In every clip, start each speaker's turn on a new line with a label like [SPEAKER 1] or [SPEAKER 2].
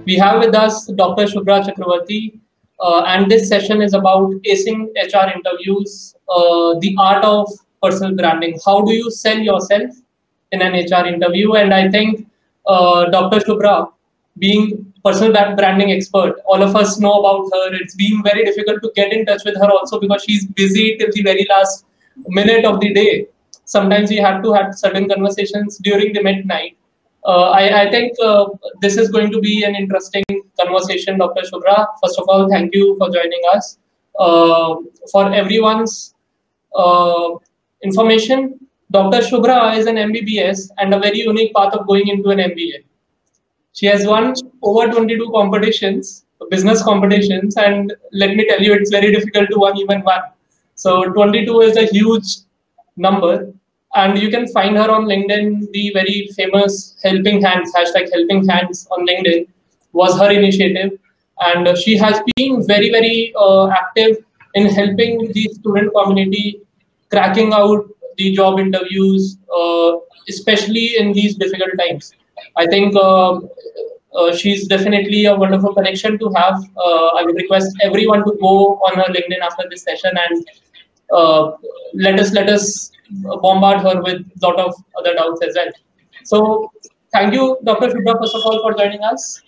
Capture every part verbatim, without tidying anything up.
[SPEAKER 1] We have with us Doctor Shubhra Chakravarti, uh, and this session is about acing H R interviews, uh, the art of personal branding. How do you sell yourself in an H R interview? And I think uh, Doctor Shubhra, being personal branding expert, all of us know about her. It's been very difficult to get in touch with her also because she's busy till the very last minute of the day. Sometimes we have to have certain conversations during the midnight. Uh, I, I think uh, this is going to be an interesting conversation, Doctor Shubhra. First of all, thank you for joining us. Uh, for everyone's uh, information, Doctor Shubhra is an M B B S and a very unique path of going into an M B A. She has won over twenty-two competitions, business competitions, and let me tell you, it's very difficult to win even one. So twenty-two is a huge number. And you can find her on LinkedIn. The very famous Helping Hands, hashtag Helping Hands on LinkedIn was her initiative. And uh, she has been very, very uh, active in helping the student community cracking out the job interviews, uh, especially in these difficult times. I think uh, uh, she's definitely a wonderful connection to have. Uh, I would request everyone to go on her LinkedIn after this session and uh, let us let us bombard her with a lot of other doubts as well. So thank you, Doctor Shubhra, first of all, for joining us.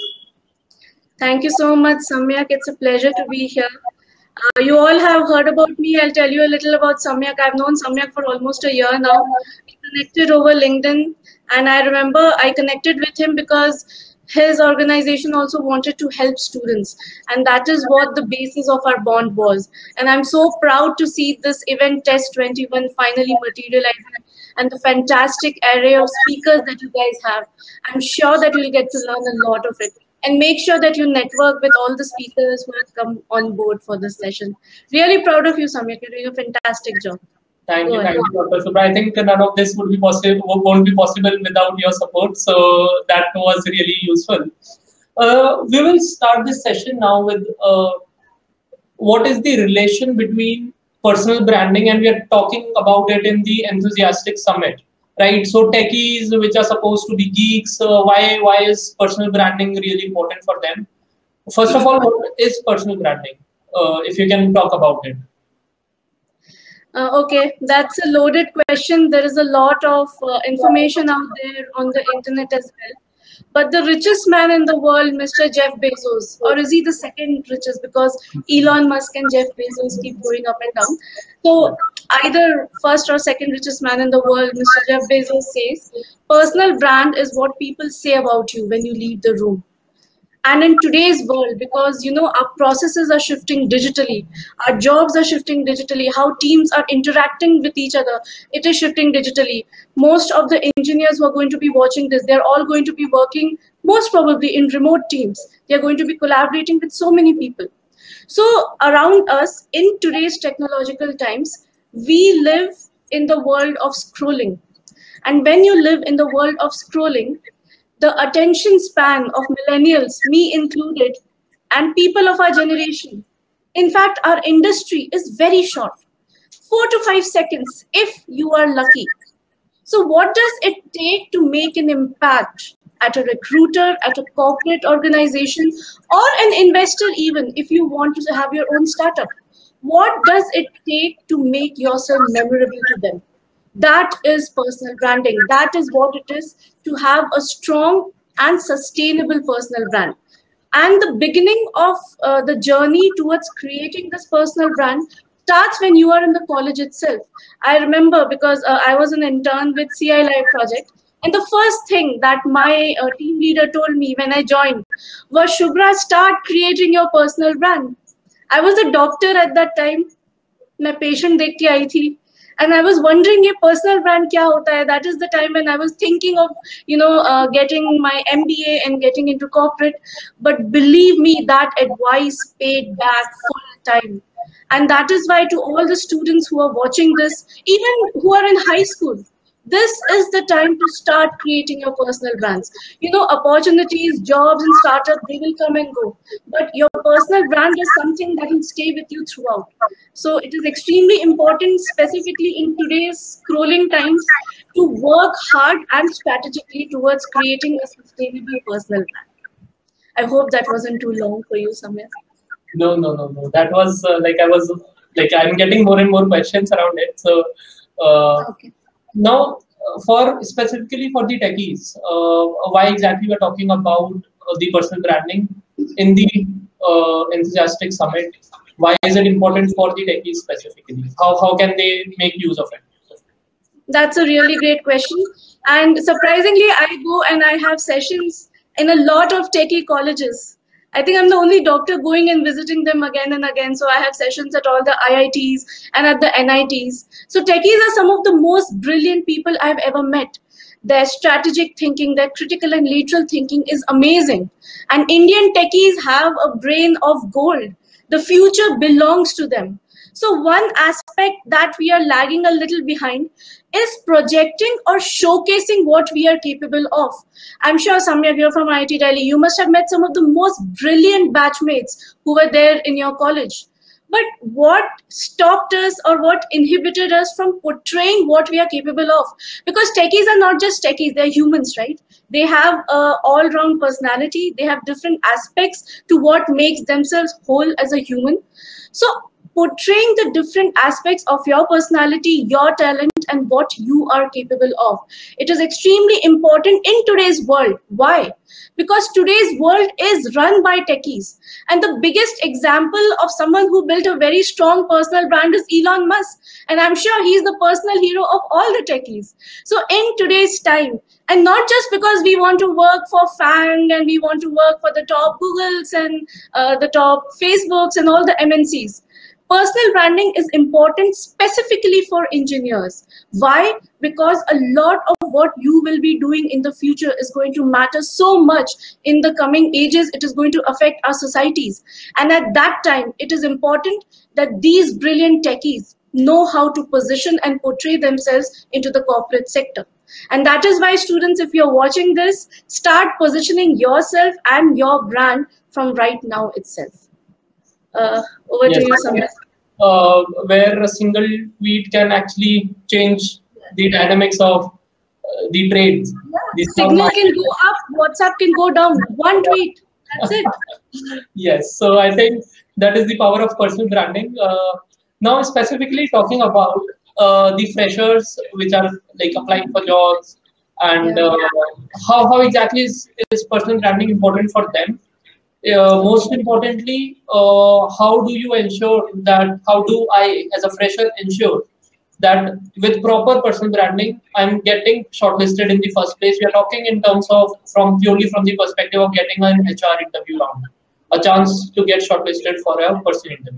[SPEAKER 2] Thank you so much, Samyak. It's a pleasure to be here. Uh, you all have heard about me. I'll tell you a little about Samyak. I've known Samyak for almost a year now. We connected over LinkedIn, and I remember I connected with him because his organization also wanted to help students, and that is what the basis of our bond was. And I'm so proud to see this event Test twenty-one finally materializing, and the fantastic array of speakers that you guys have. I'm sure that you'll get to learn a lot of it. And make sure that you network with all the speakers who have come on board for this session. Really proud of you, Samyak. You're doing a fantastic job.
[SPEAKER 1] Thank Go you, ahead. Thank you, Doctor Shubhra. I think none of this would be possible, won't be possible without your support. So that was really useful. Uh, we will start this session now with uh, what is the relation between personal branding, and we are talking about it in the Enthusiastic Summit. Right, so techies, which are supposed to be geeks, uh, why why is personal branding really important for them? First of all, what is personal branding? Uh, if you can talk about it.
[SPEAKER 2] Uh, okay, that's a loaded question. There is a lot of uh, information out there on the internet as well. But the richest man in the world, Mister Jeff Bezos, or is he the second richest? Because Elon Musk and Jeff Bezos keep going up and down. So either first or second richest man in the world, Mister Jeff Bezos says, personal brand is what people say about you when you leave the room. And in today's world, because you know our processes are shifting digitally, our jobs are shifting digitally, how teams are interacting with each other, it is shifting digitally. Most of the engineers who are going to be watching this, they're all going to be working most probably in remote teams. They're going to be collaborating with so many people. So around us in today's technological times, we live in the world of scrolling. And when you live in the world of scrolling, the attention span of millennials, me included, and people of our generation, in fact, our industry is very short, four to five seconds if you are lucky. So what does it take to make an impact at a recruiter, at a corporate organization, or an investor even if you want to have your own startup? What does it take to make yourself memorable to them? That is personal branding. That is what it is to have a strong and sustainable personal brand. And the beginning of uh, the journey towards creating this personal brand starts when you are in the college itself. I remember because uh, I was an intern with C I Live project. And the first thing that my uh, team leader told me when I joined was, Shubhra, start creating your personal brand. I was a doctor at that time. My patient dekh ke aayi thi. And I was wondering, ye personal brand kya hota hai? That is the time when I was thinking of, you know, uh, getting my M B A and getting into corporate. But believe me, that advice paid back full time. And that is why to all the students who are watching this, even who are in high school, this is the time to start creating your personal brands. You know, opportunities, jobs, and startups, they will come and go. But your personal brand is something that will stay with you throughout. So it is extremely important, specifically in today's scrolling times, to work hard and strategically towards creating a sustainable personal brand. I hope that wasn't too long for you, Samir.
[SPEAKER 1] No, no, no, no. That was uh, like I was like I'm getting more and more questions around it. So uh,
[SPEAKER 2] Okay.
[SPEAKER 1] now, uh, for specifically for the techies, uh, why exactly we're talking about uh, the personal branding in the uh, Enthusiastic Summit? Why is it important for the techies specifically? How how can they make use of it?
[SPEAKER 2] That's a really great question. And surprisingly, I go and I have sessions in a lot of techie colleges. I think I'm the only doctor going and visiting them again and again. So I have sessions at all the I I Ts and at the N I Ts. So techies are some of the most brilliant people I've ever met. Their strategic thinking, their critical and lateral thinking is amazing. And Indian techies have a brain of gold. The future belongs to them. So one aspect that we are lagging a little behind is projecting or showcasing what we are capable of. I'm sure Samir, you're from I I T Delhi. You must have met some of the most brilliant batchmates who were there in your college. But what stopped us or what inhibited us from portraying what we are capable of? Because techies are not just techies, they're humans, right? They have a all-round personality. They have different aspects to what makes themselves whole as a human. So portraying the different aspects of your personality, your talent, and what you are capable of. It is extremely important in today's world. Why? Because today's world is run by techies. And the biggest example of someone who built a very strong personal brand is Elon Musk. And I'm sure he's the personal hero of all the techies. So in today's time, and not just because we want to work for FANG and we want to work for the top Googles and uh, the top Facebooks and all the M N Cs. Personal branding is important specifically for engineers. Why? Because a lot of what you will be doing in the future is going to matter so much in the coming ages. It is going to affect our societies. And at that time, it is important that these brilliant techies know how to position and portray themselves into the corporate sector. And that is why, students, if you're watching this, start positioning yourself and your brand from right now itself. Uh, over
[SPEAKER 1] Yes.
[SPEAKER 2] to you, Samir.
[SPEAKER 1] Uh, where a single tweet can actually change the dynamics of uh, the trades. The stock
[SPEAKER 2] Signal
[SPEAKER 1] market.
[SPEAKER 2] can go up, WhatsApp can go down. One tweet, that's it.
[SPEAKER 1] Yes, so I think that is the power of personal branding. Uh, now, specifically talking about uh, the freshers which are like applying for jobs, and uh, how how exactly is, is personal branding important for them? Uh, most importantly, uh, how do you ensure that, how do I, as a fresher, ensure that with proper personal branding, I'm getting shortlisted in the first place? We are talking in terms of from purely from the perspective of getting an H R interview round, a chance to get shortlisted for a personal interview.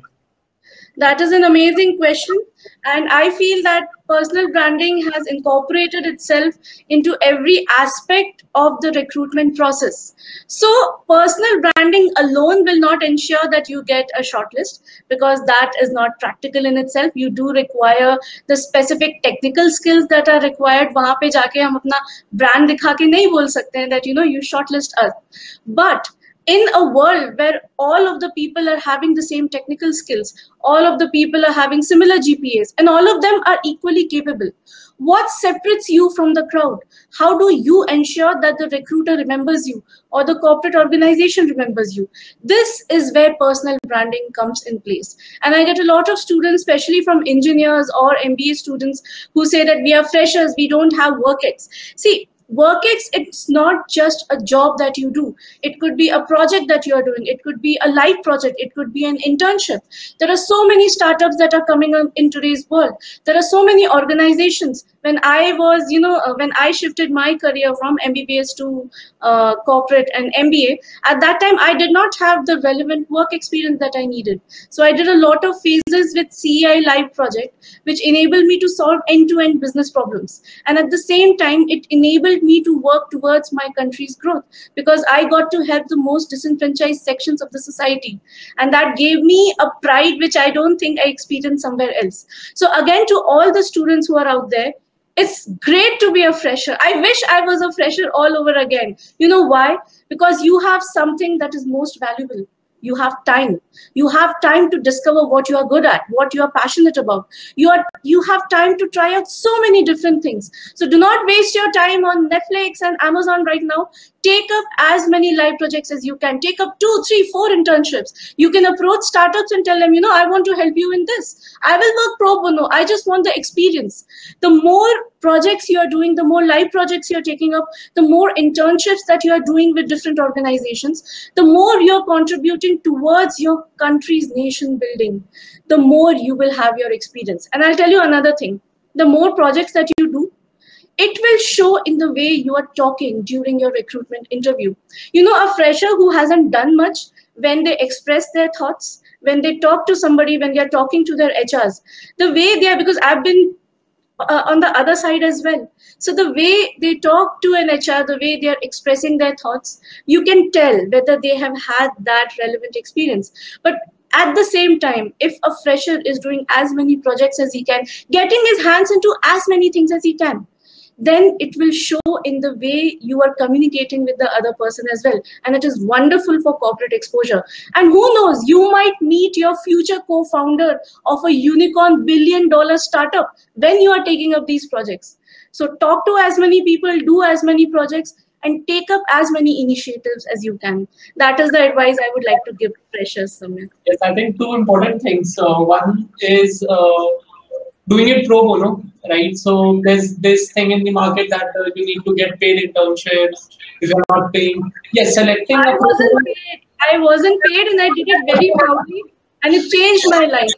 [SPEAKER 2] That is an amazing question. And I feel that personal branding has incorporated itself into every aspect of the recruitment process. So personal branding alone will not ensure that you get a shortlist, because that is not practical in itself. You do require the specific technical skills that are required. वहाँ पे जाके हम अपना brand दिखा के नहीं बोल सकते हैं that you know you shortlist us. But in a world where all of the people are having the same technical skills, all of the people are having similar G P As, and all of them are equally capable, what separates you from the crowd? How do you ensure that the recruiter remembers you or the corporate organization remembers you? This is where personal branding comes in place. And I get a lot of students, especially from engineers or M B A students, who say that we are freshers, we don't have work ex. See, WorkX, it's not just a job that you do. It could be a project that you're doing. It could be a life project. It could be an internship. There are so many startups that are coming on in today's world. There are so many organizations. When I was, you know, uh, when I shifted my career from M B B S to uh, corporate and M B A, at that time, I did not have the relevant work experience that I needed. So I did a lot of phases with C E I Live project, which enabled me to solve end-to-end business problems. And at the same time, it enabled me to work towards my country's growth, because I got to help the most disenfranchised sections of the society. And that gave me a pride which I don't think I experienced somewhere else. So again, to all the students who are out there, it's great to be a fresher. I wish I was a fresher all over again. You know why? Because you have something that is most valuable. You have time. You have time to discover what you are good at, what you are passionate about. You are you have time to try out so many different things. So do not waste your time on Netflix and Amazon right now. take up as many live projects as you can. Take up two, three, four internships. You can approach startups and tell them, you know, I want to help you in this. I will work pro bono. I just want the experience. The more projects you are doing, the more live projects you're taking up, the more internships that you are doing with different organizations, the more you're contributing towards your country's nation building, the more you will have your experience. And I'll tell you another thing. The more projects that you do, it will show in the way you are talking during your recruitment interview. You know, a fresher who hasn't done much, when they express their thoughts, when they talk to somebody, when they are talking to their H Rs, the way they are, because I've been uh, on the other side as well. So the way they talk to an H R, the way they are expressing their thoughts, you can tell whether they have had that relevant experience. But at the same time, if a fresher is doing as many projects as he can, getting his hands into as many things as he can, then it will show in the way you are communicating with the other person as well. And it is wonderful for corporate exposure. And who knows, you might meet your future co-founder of a unicorn billion dollar startup when you are taking up these projects. So talk to as many people, do as many projects, and take up as many initiatives as you can. That is the advice I would like to give freshers, Samir.
[SPEAKER 1] Yes, I think two important things. Uh, one is uh, doing it pro bono, right? So there's this thing in the market that uh, you need to get paid internships. If you're not paying, yes, selecting.
[SPEAKER 2] I wasn't paid. I wasn't paid, and I did it very proudly, and it changed my life.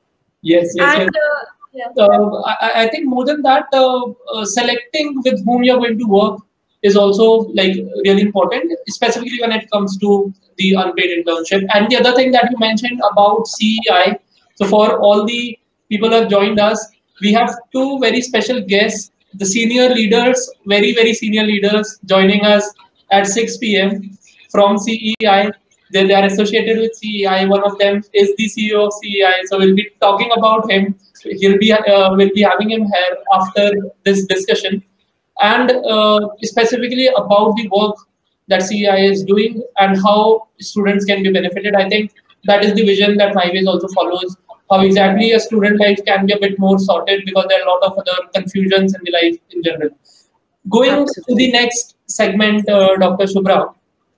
[SPEAKER 1] Yes, yes,
[SPEAKER 2] and,
[SPEAKER 1] yes.
[SPEAKER 2] Uh, yeah.
[SPEAKER 1] Uh, I, I think more than that, uh, uh, selecting with whom you're going to work is also like really important, specifically when it comes to the unpaid internship. And the other thing that you mentioned about C E I. So for all the people who have joined us, we have two very special guests, the senior leaders, very, very senior leaders joining us at six P M from C E I. They, they are associated with C E I. One of them is the C E O of C E I. So we'll be talking about him. He'll be, uh, we'll be having him here after this discussion. And uh, specifically about the work that C E I is doing and how students can be benefited. I think that is the vision that MyWays also follows. How exactly a student life can be a bit more sorted, because there are a lot of other confusions in the life in general. Going Absolutely. to the next segment, uh, Doctor Shubhra.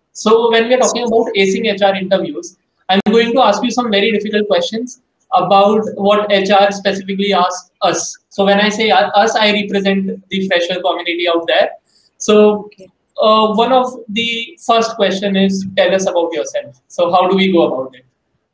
[SPEAKER 1] So when we are talking about acing H R interviews, I'm going to ask you some very difficult questions about what H R specifically asks us. So when I say us, I represent the fresher community out there. So uh, one of the first question is, tell us about yourself. So how do we go about it?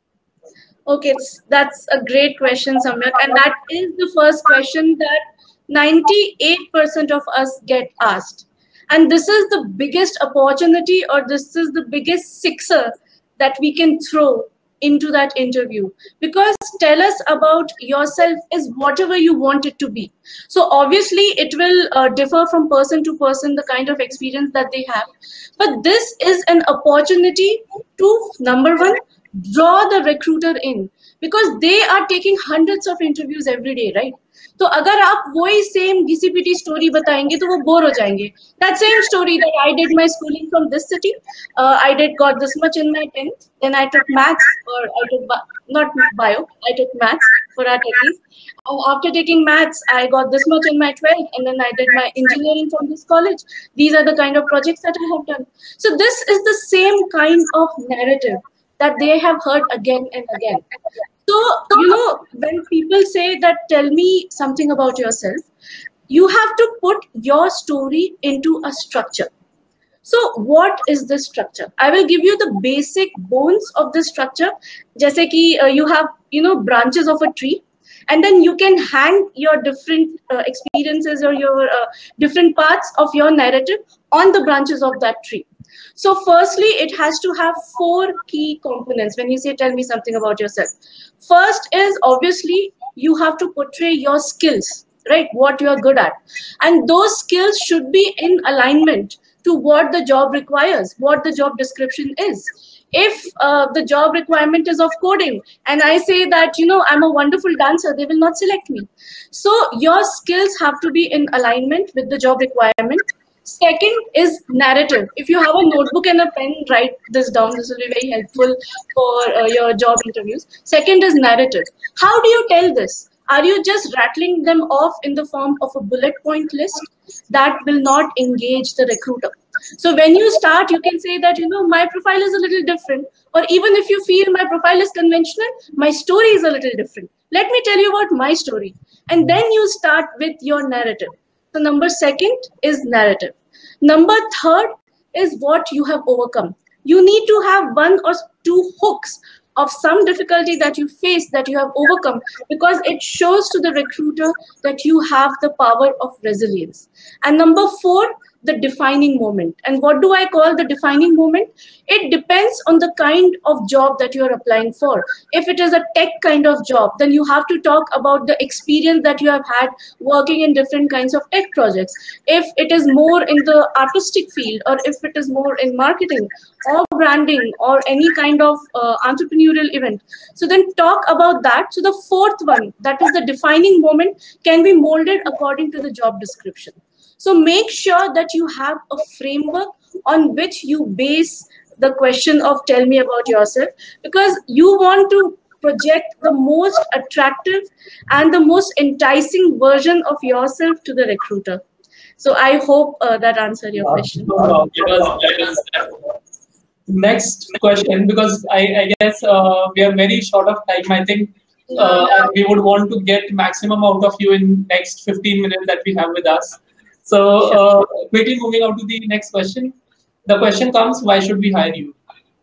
[SPEAKER 2] Okay, that's a great question, Samyak. And that is the first question that ninety-eight percent of us get asked. And this is the biggest opportunity, or this is the biggest sixer that we can throw into that interview. Because tell us about yourself is whatever you want it to be. So obviously it will uh, differ from person to person, the kind of experience that they have. But this is an opportunity to, number one, draw the recruiter in, because they are taking hundreds of interviews every day, right? तो अगर आप वही same D C P T story बताएंगे तो वो bore हो जाएंगे. That same story that I did my schooling from this city, uh, I did got this much in my tenth, then I took maths, or I took not bio, I took maths for our techies. And after taking maths, I got this much in my twelfth, and then I did my engineering from this college. These are the kind of projects that I have done. So this is the same kind of narrative that they have heard again and again. So, you know, when people say that, tell me something about yourself, you have to put your story into a structure. So what is this structure? I will give you the basic bones of the structure. Jaise ki, uh, you have, you know, branches of a tree, and then you can hang your different uh, experiences or your uh, different parts of your narrative on the branches of that tree. So firstly, it has to have four key components when you say, tell me something about yourself. First is, obviously, you have to portray your skills, right? What you are good at. And those skills should be in alignment to what the job requires, what the job description is. If uh, the job requirement is of coding, and I say that, you know, I'm a wonderful dancer, they will not select me. So your skills have to be in alignment with the job requirement. Second is narrative. If you have a notebook and a pen, write this down. This will be very helpful for uh, your job interviews. Second is narrative. How do you tell this? Are you just rattling them off in the form of a bullet point list? That will not engage the recruiter. So when you start, you can say that, you know, my profile is a little different. Or even if you feel my profile is conventional, my story is a little different. Let me tell you about my story. And then you start with your narrative. So number second is narrative. Number third is what you have overcome. You need to have one or two hooks of some difficulty that you face that you have overcome, because it shows to the recruiter that you have the power of resilience. And number four, the defining moment. And what do I call the defining moment? It depends on the kind of job that you are applying for. If it is a tech kind of job, then you have to talk about the experience that you have had working in different kinds of tech projects. If it is more in the artistic field, or if it is more in marketing or branding or any kind of uh, entrepreneurial event, so then talk about that. So the fourth one, that is the defining moment, can be molded according to the job description. So make sure that you have a framework on which you base the question of tell me about yourself, because you want to project the most attractive and the most enticing version of yourself to the recruiter. So I hope uh, that answered your question.
[SPEAKER 1] Next question, because I, I guess uh, we are very short of time. I think uh, we would want to get maximum out of you in next fifteen minutes that we have with us. So uh, quickly moving on to the next question. The question comes, why should we hire you?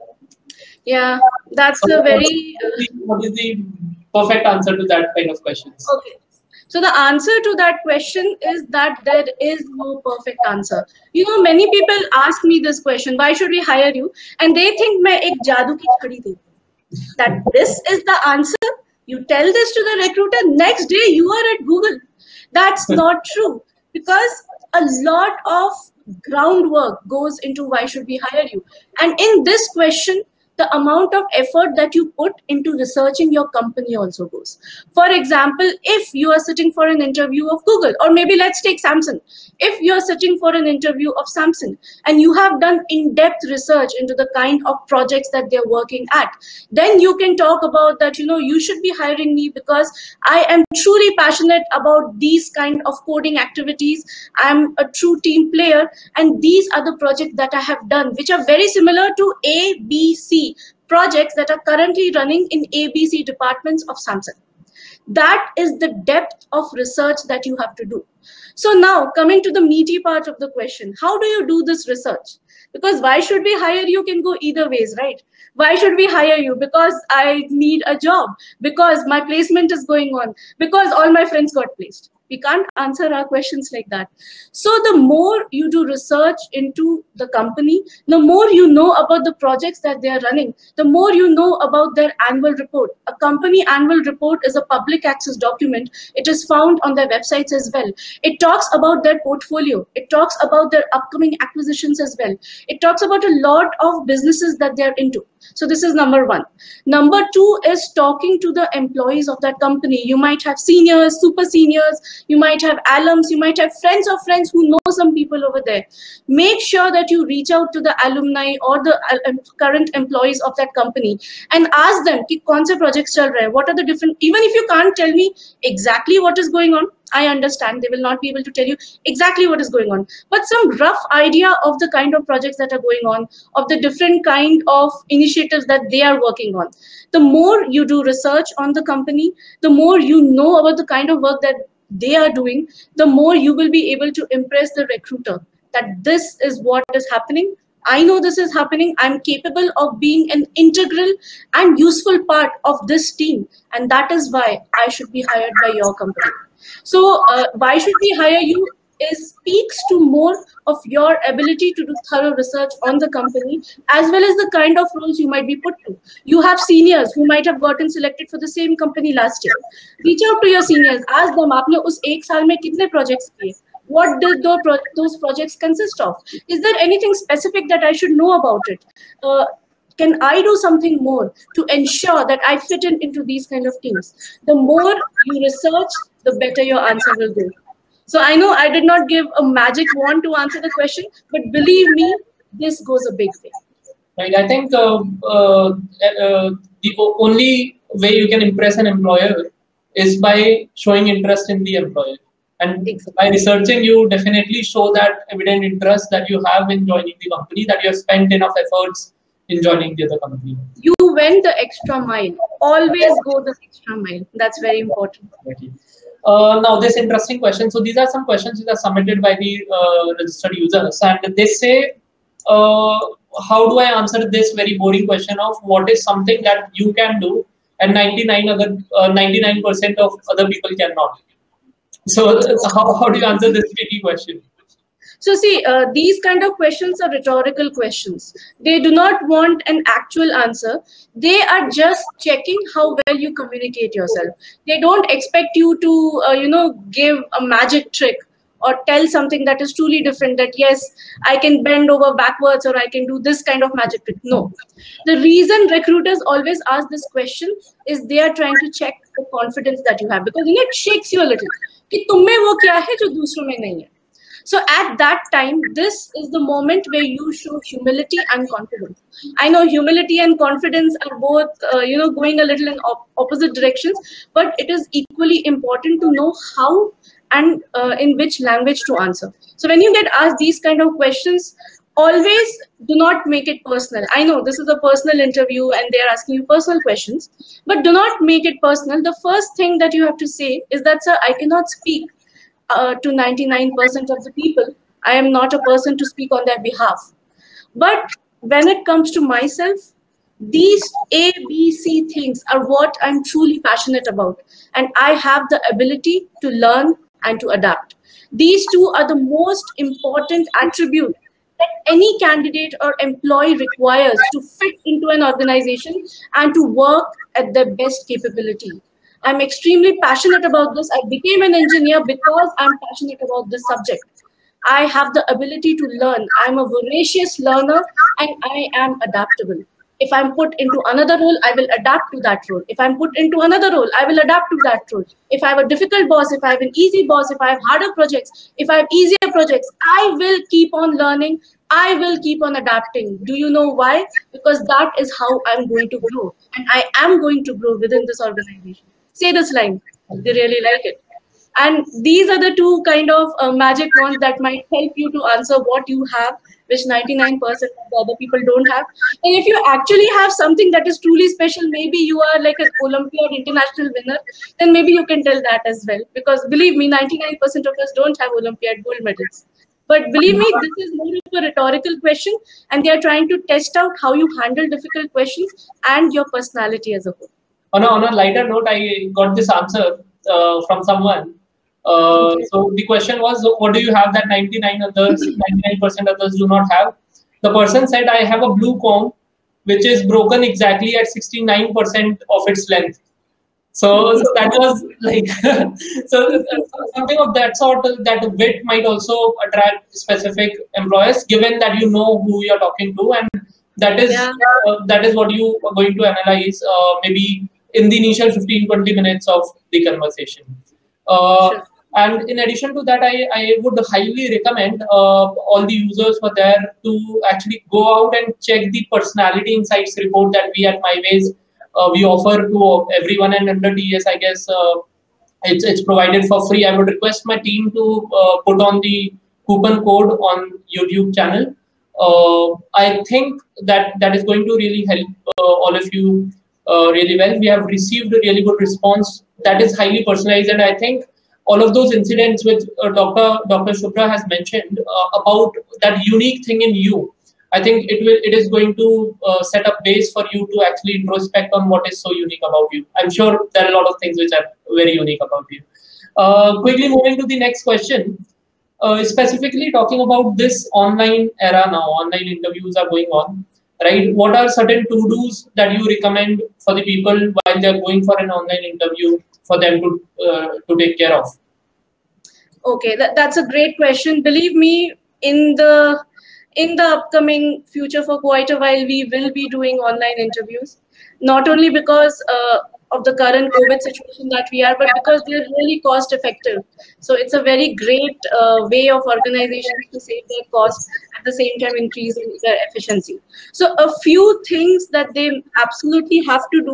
[SPEAKER 2] Yeah, that's a very...
[SPEAKER 1] Uh, what is the perfect answer to that kind of questions?
[SPEAKER 2] Okay. So the answer to that question is that there is no perfect answer. You know, many people ask me this question, why should we hire you? And they think मैं एक जादू की छड़ी देती हूँ. That this is the answer. You tell this to the recruiter, next day you are at Google. That's not true, because a lot of groundwork goes into why should we hire you. And in this question, the amount of effort that you put into researching your company also goes. For example, if you are sitting for an interview of Google, or maybe let's take Samsung. If you're sitting for an interview of Samsung and you have done in-depth research into the kind of projects that they're working at, then you can talk about that, you know, you should be hiring me because I am truly passionate about these kind of coding activities. I'm a true team player, and these are the projects that I have done, which are very similar to A, B, C projects that are currently running in A B C departments of Samsung. That is the depth of research that you have to do. So now coming to the meaty part of the question, how do you do this research? Because why should we hire you can go either ways, right? Why should we hire you? Because I need a job, because my placement is going on, because all my friends got placed. We can't answer our questions like that. So the more you do research into the company, the more you know about the projects that they are running, the more you know about their annual report. A company annual report is a public access document. It is found on their websites as well. It talks about their portfolio. It talks about their upcoming acquisitions as well. It talks about a lot of businesses that they're into. So this is number one. Number two is talking to the employees of that company. You might have seniors, super seniors, you might have alums, you might have friends of friends who know some people over there. Make sure that you reach out to the alumni or the uh, current employees of that company and ask them, ki kaun se projects chal rahe hai? What are the different, even if you can't tell me exactly what is going on, I understand they will not be able to tell you exactly what is going on, but some rough idea of the kind of projects that are going on, of the different kind of initiatives that they are working on. The more you do research on the company, the more you know about the kind of work that they are doing, the more you will be able to impress the recruiter that this is what is happening. I know this is happening. I'm capable of being an integral and useful part of this team. And that is why I should be hired by your company. So uh, why should we hire you is speaks to more of your ability to do thorough research on the company, as well as the kind of roles you might be put to. You have seniors who might have gotten selected for the same company last year. Reach out to your seniors, ask them, aapne us ek saal mein kitne projects kiye? What did those, pro those projects consist of? Is there anything specific that I should know about it? Uh, Can I do something more to ensure that I fit in into these kind of teams? The more you research, the better your answer will go. So I know I did not give a magic wand to answer the question, but believe me, this goes a big way.
[SPEAKER 1] Right. I think uh, uh, uh, the only way you can impress an employer is by showing interest in the employer. And
[SPEAKER 2] Exactly.
[SPEAKER 1] by researching, you definitely show that evident interest that you have in joining the company, that you have spent enough efforts in joining the other company.
[SPEAKER 2] You went the extra mile. Always go the extra mile. That's very important.
[SPEAKER 1] Uh, now, this interesting question. So these are some questions that are submitted by the uh, registered users, and they say, uh, how do I answer this very boring question of what is something that you can do and ninety-nine other uh, ninety-nine percent of other people cannot? So how, how do you answer this tricky question?
[SPEAKER 2] So see, uh, these kind of questions are rhetorical questions. They do not want an actual answer. They are just checking how well you communicate yourself. They don't expect you to, uh, you know, give a magic trick or tell something that is truly different, that yes, I can bend over backwards or I can do this kind of magic trick. No. The reason recruiters always ask this question is they are trying to check the confidence that you have, because you know, it shakes you a little. कि तुम में वो क्या है जो दूसरों में नहीं है. So at that time, this is the moment where you show humility and confidence. I know humility and confidence are both, uh, you know, going a little in op opposite directions, but it is equally important to know how and uh, in which language to answer. So when you get asked these kind of questions, always do not make it personal. I know this is a personal interview and they are asking you personal questions, but do not make it personal. The first thing that you have to say is that, sir, I cannot speak Uh, to ninety-nine percent of the people. I am not a person to speak on their behalf. But when it comes to myself, these A, B, C things are what I'm truly passionate about. And I have the ability to learn and to adapt. These two are the most important attributes that any candidate or employee requires to fit into an organization and to work at their best capability. I'm extremely passionate about this. I became an engineer because I'm passionate about this subject. I have the ability to learn. I'm a voracious learner and I am adaptable. If I'm put into another role, I will adapt to that role. If I'm put into another role, I will adapt to that role. If I have a difficult boss, if I have an easy boss, if I have harder projects, if I have easier projects, I will keep on learning. I will keep on adapting. Do you know why? Because that is how I'm going to grow. And I am going to grow within this organization. Say this line. They really like it. And these are the two kind of uh, magic ones that might help you to answer what you have, which ninety-nine percent of the other people don't have. And if you actually have something that is truly special, maybe you are like an Olympiad international winner, then maybe you can tell that as well. Because believe me, ninety-nine percent of us don't have Olympiad gold medals. But believe me, this is more of a rhetorical question, and they are trying to test out how you handle difficult questions and your personality as a whole.
[SPEAKER 1] On a, on a lighter note, I got this answer uh, from someone. Uh, so the question was, what do you have that ninety-nine others, ninety-nine percent others do not have? The person said, I have a blue comb, which is broken exactly at sixty-nine percent of its length. So, so that was like, so something of that sort, that wit might also attract specific employers, given that you know who you're talking to, and that is yeah. uh, that is what you are going to analyze uh, maybe in the initial fifteen to twenty minutes of the conversation. Uh, sure. And in addition to that, I, I would highly recommend uh, all the users who are there to actually go out and check the personality insights report that we at MyWays uh, we offer to everyone, and under T S, I guess uh, it's, it's provided for free. I would request my team to uh, put on the coupon code on YouTube channel. Uh, I think that that is going to really help uh, all of you uh, really well. We have received a really good response that is highly personalized, and I think all of those incidents which uh, Doctor Doctor Shubhra has mentioned uh, about that unique thing in you, I think it will it is going to uh, set up base for you to actually introspect on what is so unique about you. I'm sure there are a lot of things which are very unique about you. Uh, quickly moving to the next question. Uh, specifically talking about this online era now, online interviews are going on, right? What are certain to-dos that you recommend for the people while they're going for an online interview for them to uh, to take care of?
[SPEAKER 2] Okay, that, that's a great question. Believe me, in the in the upcoming future, for quite a while, we will be doing online interviews. Not only because uh, of the current COVID situation that we are, but because they're really cost effective. So it's a very great uh, way of organizations to save their costs, at the same time increasing their efficiency. So a few things that they absolutely have to do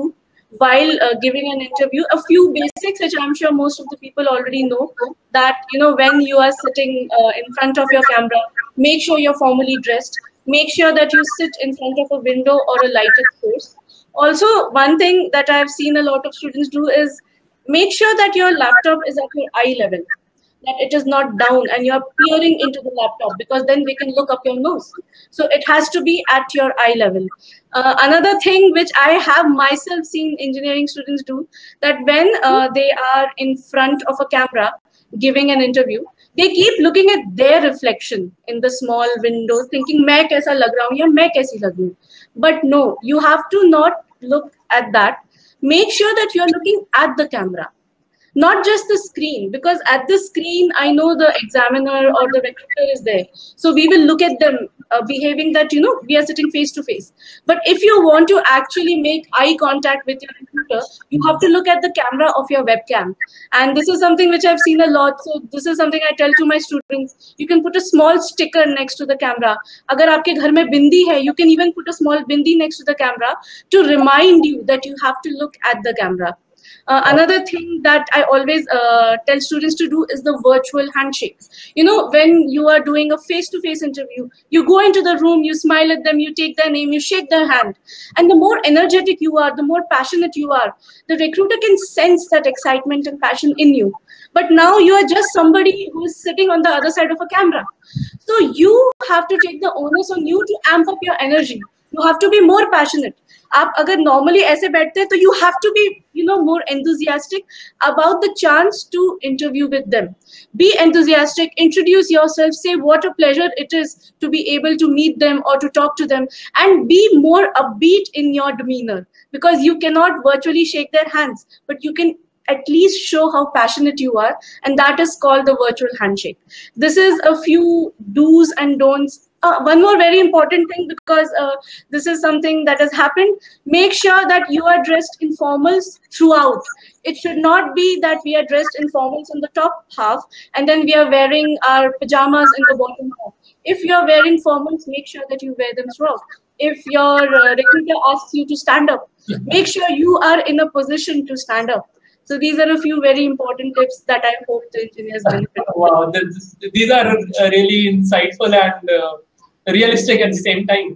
[SPEAKER 2] while uh, giving an interview. A few basics which I'm sure most of the people already know, that you know when you are sitting uh, in front of your camera, make sure you're formally dressed. Make sure that you sit in front of a window or a lighted source. Also, one thing that I've seen a lot of students do is make sure that your laptop is at your eye level, that it is not down and you're peering into the laptop, because then they can look up your nose. So it has to be at your eye level. Uh, another thing which I have myself seen engineering students do, that when uh, they are in front of a camera giving an interview, they keep looking at their reflection in the small window, thinking मैं कैसा लग रहा हूँ या मैं कैसी लग रही हूँ. But no, you have to not look at that. Make sure that you're looking at the camera, not just the screen, because at the screen, I know the examiner or the recruiter is there. So we will look at them uh, behaving that, you know, we are sitting face to face. But if you want to actually make eye contact with your recruiter, you have to look at the camera of your webcam. And this is something which I've seen a lot. So this is something I tell to my students. You can put a small sticker next to the camera. Agar aapke ghar mein bindi hai, you can even put a small bindi next to the camera to remind you that you have to look at the camera. Uh, another thing that I always uh, tell students to do is the virtual handshake. You know, when you are doing a face-to-face interview, you go into the room, you smile at them, you take their name, you shake their hand. And the more energetic you are, the more passionate you are, the recruiter can sense that excitement and passion in you. But now you are just somebody who is sitting on the other side of a camera. So you have to take the onus on you to amp up your energy. You have to be more passionate. आप अगर normally ऐसे बैठते हैं, तो you have to be, you know, more enthusiastic about the chance to interview with them. Be enthusiastic, introduce yourself, say what a pleasure it is to be able to meet them or to talk to them, and be more upbeat in your demeanor, because you cannot virtually shake their hands, but you can at least show how passionate you are, and that is called the virtual handshake. This is a few do's and don'ts. Uh, one more very important thing, because uh, this is something that has happened. Make sure that you are dressed in formals throughout. It should not be that we are dressed in formals on the top half and then we are wearing our pajamas in the bottom half. If you are wearing formals, make sure that you wear them throughout. If your uh, recruiter asks you to stand up, make sure you are in a position to stand up. So these are a few very important tips that I hope the engineers benefit.
[SPEAKER 1] Wow, this, these are uh, really insightful and uh, realistic at the same time.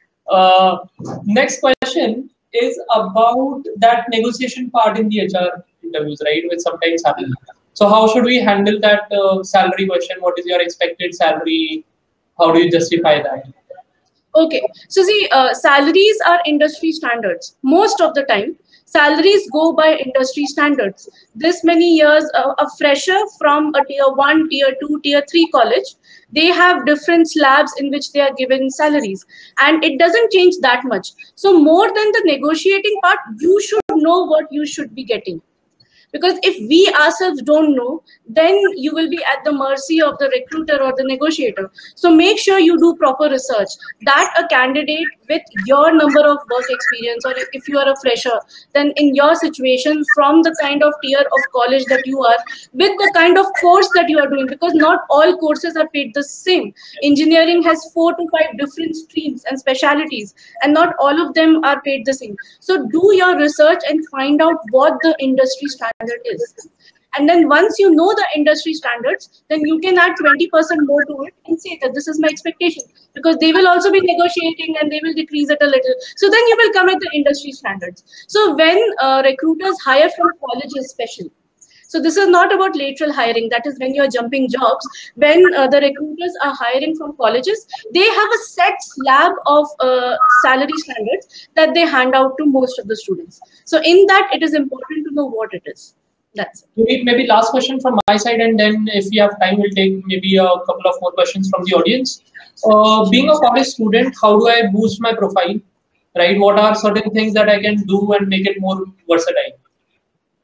[SPEAKER 1] Uh, next question is about that negotiation part in the H R interviews, right, which sometimes happens. So how should we handle that uh, salary question? What is your expected salary? How do you justify that?
[SPEAKER 2] Okay, so see, uh, salaries are industry standards. Most of the time, salaries go by industry standards. This many years, uh, a fresher from a tier one, tier two, tier three college, they have different slabs in which they are given salaries. And it doesn't change that much. So more than the negotiating part, you should know what you should be getting. Because if we ourselves don't know, then you will be at the mercy of the recruiter or the negotiator. So make sure you do proper research, that a candidate with your number of work experience, or if you are a fresher, then in your situation, from the kind of tier of college that you are, with the kind of course that you are doing, because not all courses are paid the same. Engineering has four to five different streams and specialities, and not all of them are paid the same. So do your research and find out what the industry standard is. And then once you know the industry standards, then you can add twenty percent more to it and say that this is my expectation, because they will also be negotiating and they will decrease it a little. So then you will come at the industry standards. So when uh, recruiters hire from colleges especially, so this is not about lateral hiring, that is when you're jumping jobs. When uh, the recruiters are hiring from colleges, they have a set slab of uh, salary standards that they hand out to most of the students. So in that, it is important to know what it is. That's it.
[SPEAKER 1] Maybe, maybe last question from my side, and then if we have time, we'll take maybe a couple of more questions from the audience. Uh, being a college student, how do I boost my profile, right? What are certain things that I can do and make it more versatile?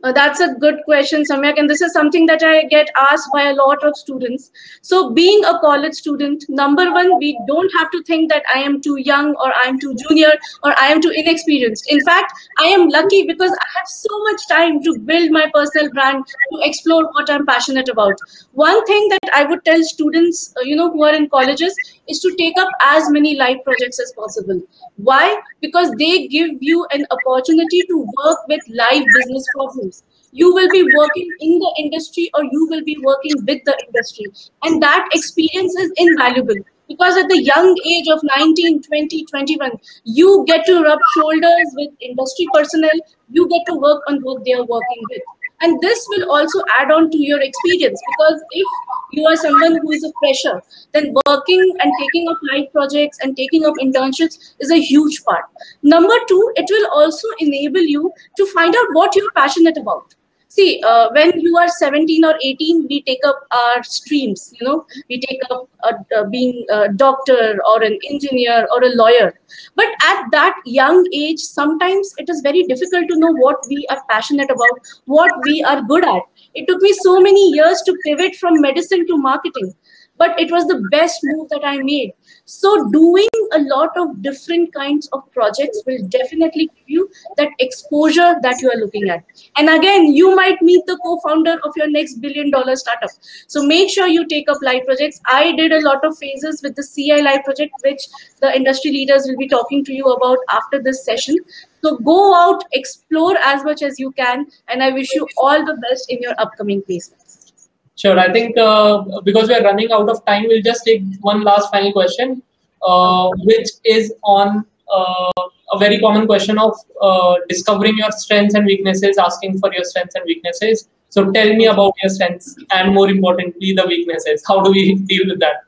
[SPEAKER 2] Uh, that's a good question, Samyak, and this is something that I get asked by a lot of students. So, being a college student, number one, we don't have to think that I am too young or I am too junior or I am too inexperienced. In fact, I am lucky because I have so much time to build my personal brand, to explore what I'm passionate about. One thing that I would tell students, uh, you know, who are in colleges is to take up as many live projects as possible. Why? Because they give you an opportunity to work with live business problems. You will be working in the industry or you will be working with the industry. And that experience is invaluable because at the young age of nineteen, twenty, twenty-one, you get to rub shoulders with industry personnel, you get to work on what they are working with. And this will also add on to your experience because if you are someone who is a fresher, then working and taking up live projects and taking up internships is a huge part. Number two, it will also enable you to find out what you're passionate about. See, uh, when you are seventeen or eighteen, we take up our streams, you know, we take up uh, uh, being a doctor or an engineer or a lawyer. But at that young age, sometimes it is very difficult to know what we are passionate about, what we are good at. It took me so many years to pivot from medicine to marketing, but it was the best move that I made. So doing a lot of different kinds of projects will definitely give you that exposure that you are looking at. And again, you might meet the co-founder of your next billion dollar startup. So make sure you take up live projects. I did a lot of phases with the C I live project, which the industry leaders will be talking to you about after this session. So go out, explore as much as you can, and I wish you all the best in your upcoming placements.
[SPEAKER 1] Sure. I think uh, because we are running out of time, we'll just take one last final question, uh, which is on uh, a very common question of uh, discovering your strengths and weaknesses, asking for your strengths and weaknesses. So tell me about your strengths and more importantly, the weaknesses. How do we deal with that?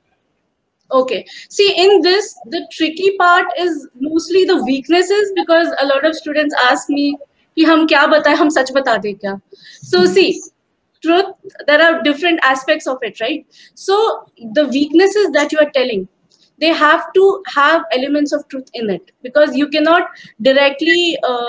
[SPEAKER 2] Okay. See, in this, the tricky part is mostly the weaknesses because a lot of students ask me, कि हम क्या बताएं, हम सच बता दें क्या? So see, truth, there are different aspects of it, right? So the weaknesses that you are telling, they have to have elements of truth in it because you cannot directly uh,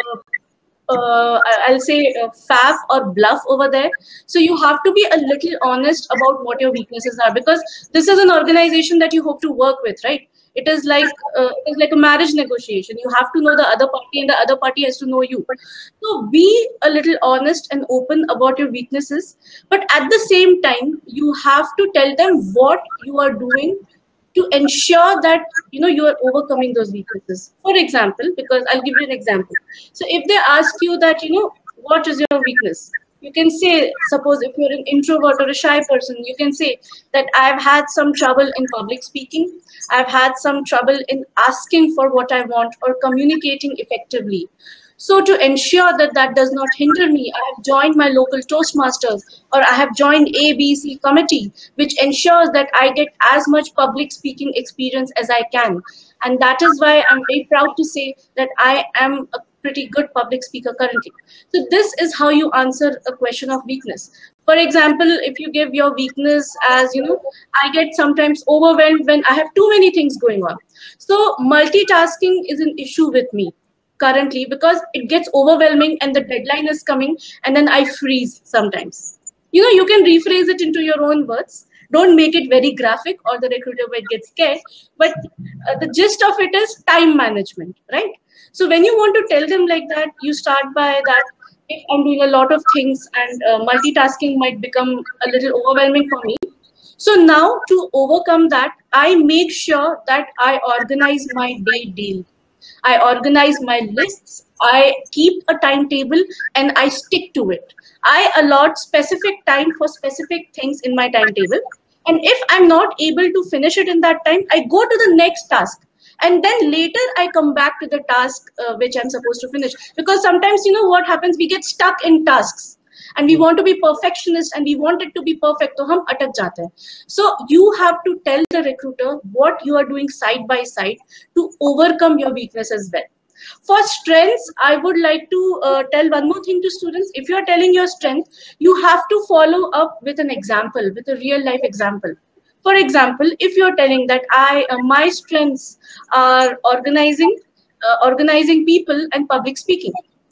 [SPEAKER 2] uh, I'll say uh, faff or bluff over there. So you have to be a little honest about what your weaknesses are because this is an organization that you hope to work with, right? It is like uh, it is like a marriage negotiation. You have to know the other party and the other party has to know you. So be a little honest and open about your weaknesses. But at the same time, you have to tell them what you are doing to ensure that you know you are overcoming those weaknesses. For example, because I'll give you an example. So if they ask you that, you know, what is your weakness? You can say, suppose if you're an introvert or a shy person, you can say that I've had some trouble in public speaking. I've had some trouble in asking for what I want or communicating effectively. So to ensure that that does not hinder me, I have joined my local Toastmasters or I have joined A B C committee, which ensures that I get as much public speaking experience as I can. And that is why I'm very proud to say that I am a pretty good public speaker currently. So this is how you answer a question of weakness. For example, if you give your weakness as, you know, I get sometimes overwhelmed when I have too many things going on. So multitasking is an issue with me currently because it gets overwhelming and the deadline is coming and then I freeze sometimes. You know, you can rephrase it into your own words. Don't make it very graphic or the recruiter might get scared. But uh, the gist of it is time management, right? So when you want to tell them like that, you start by that. If I'm doing a lot of things and uh, multitasking might become a little overwhelming for me. So now to overcome that, I make sure that I organize my day daily. I organize my lists. I keep a timetable and I stick to it. I allot specific time for specific things in my timetable. And if I'm not able to finish it in that time, I go to the next task. And then later I come back to the task uh, which I'm supposed to finish. Because sometimes, you know what happens? We get stuck in tasks. And we want to be perfectionist and we want it to be perfect. So hum atak jate hain. So you have to tell the recruiter what you are doing side by side to overcome your weakness as well. For strengths, I would like to uh, tell one more thing to students. If you are telling your strength, you have to follow up with an example, with a real life example. For example, if you're telling that I uh, my strengths are organizing, uh, organizing people and public speaking.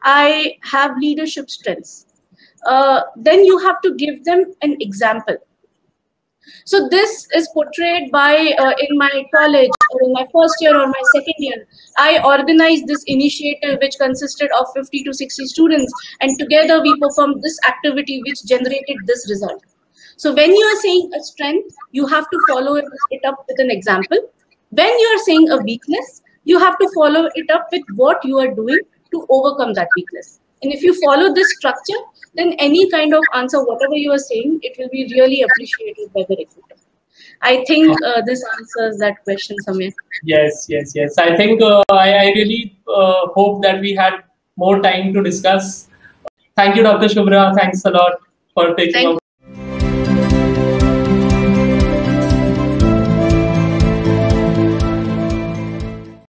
[SPEAKER 2] I have leadership strengths. Uh, then you have to give them an example. So this is portrayed by, uh, in my college, or in my first year or my second year, I organized this initiative which consisted of fifty to sixty students, and together we performed this activity which generated this result. So when you are saying a strength, you have to follow it up with an example. When you are saying a weakness, you have to follow it up with what you are doing to overcome that weakness. And if you follow this structure, then any kind of answer, whatever you are saying, it will be really appreciated by the recruiter. I think uh, this answers that question, Samir.
[SPEAKER 1] Yes, yes, yes. I think uh, I, I really uh, hope that we had more time to discuss. Thank you, Doctor Shubhra. Thanks a lot for taking
[SPEAKER 2] Thank
[SPEAKER 1] out